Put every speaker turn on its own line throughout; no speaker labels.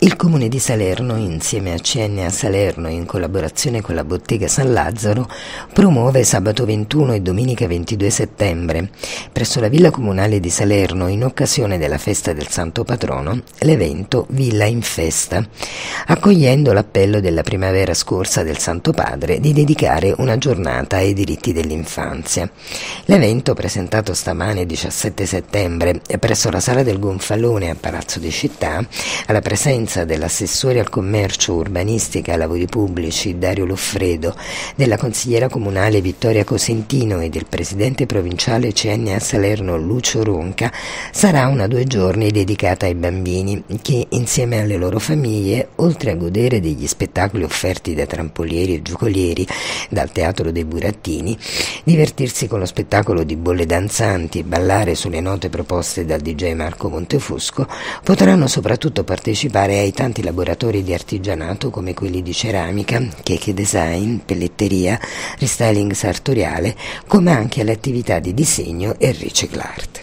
Il Comune di Salerno, insieme a CNA Salerno e in collaborazione con la Bottega San Lazzaro, promuove sabato 21 e domenica 22 settembre, presso la Villa Comunale di Salerno, in occasione della festa del Santo Patrono, l'evento Villa in Festa, accogliendo l'appello della primavera scorsa del Santo Padre di dedicare una giornata ai diritti dell'infanzia. L'evento, presentato stamane 17 settembre presso la Sala del Gonfalone a Palazzo di Città, alla presenza dell'assessore al commercio, urbanistica e lavori pubblici Dario Loffredo, della consigliera comunale Vittoria Cosentino e del presidente provinciale CNA Salerno Lucio Ronca, sarà una 2 giorni dedicata ai bambini che, insieme alle loro famiglie, oltre a godere degli spettacoli offerti da trampolieri e giocolieri dal Teatro dei Burattini, divertirsi con lo spettacolo di bolle danzanti e ballare sulle note proposte dal DJ Marco Montefusco, potranno soprattutto partecipare ai tanti laboratori di artigianato come quelli di ceramica, cake design, pelletteria, restyling sartoriale, come anche alle attività di disegno e riciclart.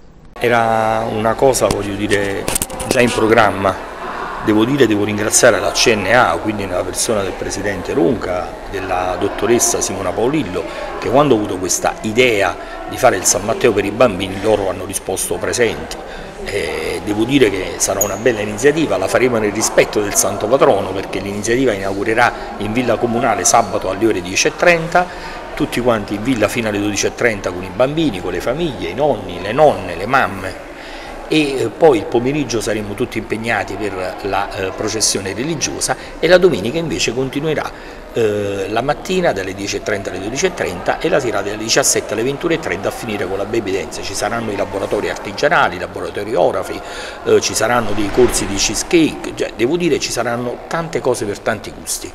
Era una cosa, voglio dire, già in programma. Devo ringraziare la CNA, quindi nella persona del presidente Ronca, della dottoressa Simona Paolillo, che quando ho avuto questa idea di fare il San Matteo per i bambini, loro hanno risposto presenti. Devo dire che sarà una bella iniziativa, la faremo nel rispetto del Santo Patrono, perché l'iniziativa inaugurerà in Villa Comunale sabato alle ore 10:30, tutti quanti in villa fino alle 12:30 con i bambini, con le famiglie, i nonni, le nonne, le mamme, e poi il pomeriggio saremo tutti impegnati per la processione religiosa, e la domenica invece continuerà la mattina dalle 10:30 alle 12:30 e la sera dalle 17 alle 21:30 a finire con la baby dance. Ci saranno i laboratori artigianali, i laboratori orafi, ci saranno dei corsi di cheesecake, cioè, devo dire ci saranno tante cose per tanti gusti.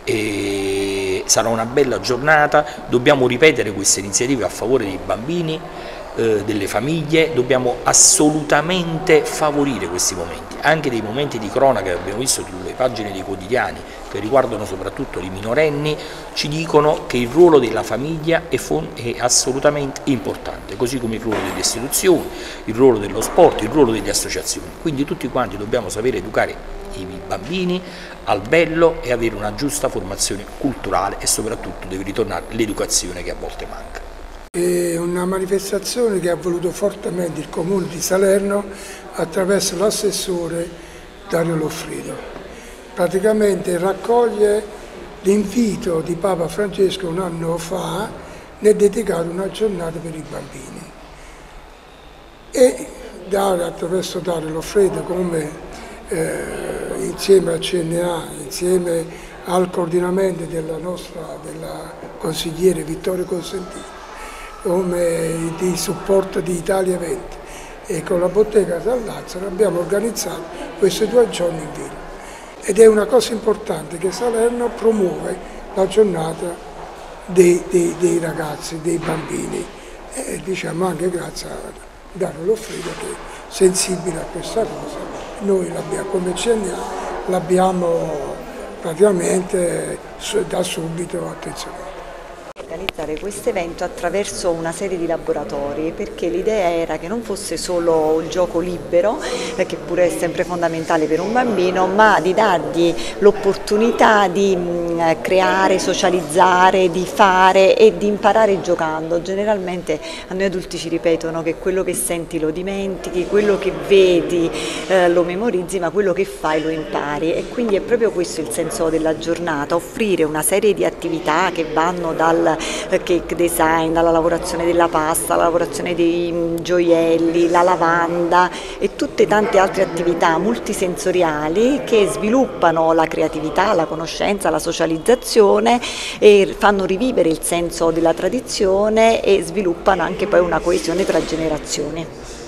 E sarà una bella giornata, dobbiamo ripetere queste iniziative a favore dei bambini, delle famiglie, dobbiamo assolutamente favorire questi momenti, anche dei momenti di cronaca che abbiamo visto sulle pagine dei quotidiani che riguardano soprattutto i minorenni, ci dicono che il ruolo della famiglia è assolutamente importante, così come il ruolo delle istituzioni, il ruolo dello sport, il ruolo delle associazioni. Quindi tutti quanti dobbiamo sapere educare i bambini al bello e avere una giusta formazione culturale, e soprattutto deve ritornare l'educazione che a volte manca.
È una manifestazione che ha voluto fortemente il Comune di Salerno attraverso l'assessore Dario Loffredo. Praticamente raccoglie l'invito di Papa Francesco un anno fa nel dedicare una giornata per i bambini. E attraverso Dario Loffredo, come insieme al CNA, insieme al coordinamento della consigliere Vittoria Cosentino, come di supporto di Italia 20 e con la Bottega San Lazzaro, abbiamo organizzato questi 2 giorni in villa. Ed è una cosa importante che Salerno promuove la giornata dei ragazzi, dei bambini, e diciamo anche grazie a Dario Loffredo che è sensibile a questa cosa. Noi come CNA l'abbiamo praticamente da subito attenzionato.
Organizzare questo evento attraverso una serie di laboratori, perché l'idea era che non fosse solo il gioco libero, che pure è sempre fondamentale per un bambino, ma di dargli l'opportunità di creare, socializzare, di fare e di imparare giocando. Generalmente a noi adulti ci ripetono che quello che senti lo dimentichi, quello che vedi lo memorizzi, ma quello che fai lo impari, e quindi è proprio questo il senso della giornata: offrire una serie di attività che vanno dal cake design, dalla lavorazione della pasta, la lavorazione dei gioielli, la lavanda e tutte tante altre attività multisensoriali che sviluppano la creatività, la conoscenza, la socializzazione, e fanno rivivere il senso della tradizione e sviluppano anche poi una coesione tra generazioni.